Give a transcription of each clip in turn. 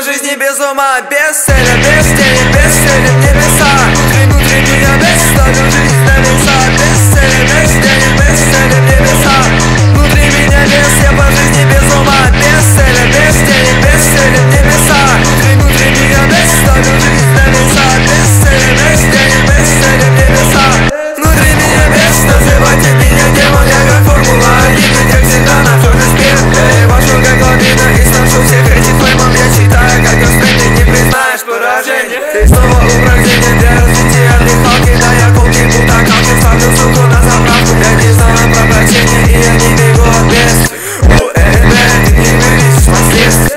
по жизни без ума, без цели, без тени, без цели в небеса. Внутри меня без ставлю жизнь на веса. Без цели, без тени, без цели в небеса. Внутри меня без, я по жизни без ума, без цели, без тени, без цели в небеса. Внутри меня без ставлю жизнь на веса. Без цели, без тени, без цели в небеса. Внутри меня без, называйте меня демон, я как Формула-1, как всегда на всё же спин. Я и вошел как лавина и сношу всех этих флеймов. Я читаю, как ты не признаешь поражение. Ты снова упражнение для развития дыхалки. Да я колки, будто калки, ставлю ссылку на заправку. Я не знаю про прощение и я не бегу от бедствий. Ты не вылезешь последствий.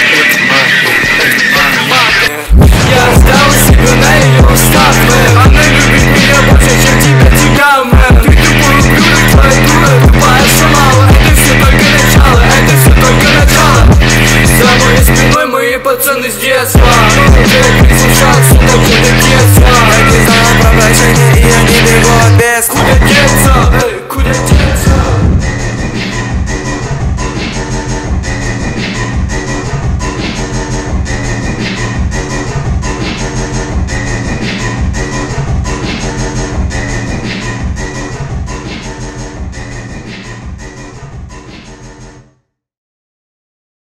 Я сдал себя на ее устав, она любит меня больше, чем тебя мэн. Ты тупой ублюдок, твоя дура, тупая сломала. Это все только начало, это все только начало. За моей спиной мои пацаны с детства.